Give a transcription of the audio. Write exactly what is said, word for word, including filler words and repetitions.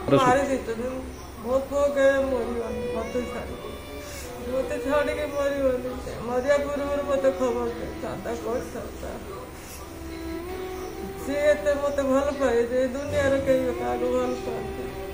मारी ଦେଇଛନ୍ତି ମୋ ପୁଅ କେବେ ମରିବନି ମୋତେ ଛାଡ଼ିକି ମୋତେ ଛାଡ଼ିକି ମରିବନି ମରିବା ପୂର୍ବରୁ ମୋତେ ଖବର ଦେଇଥାନ୍ତା କରିଥାନ୍ତା ସିଏ ଏତେ ମୋତେ ଭଲ ପାଏ ଯେ ଦୁନିଆରେ କେହି କାହାକୁ ଭଲ ପାଆନ୍ତି।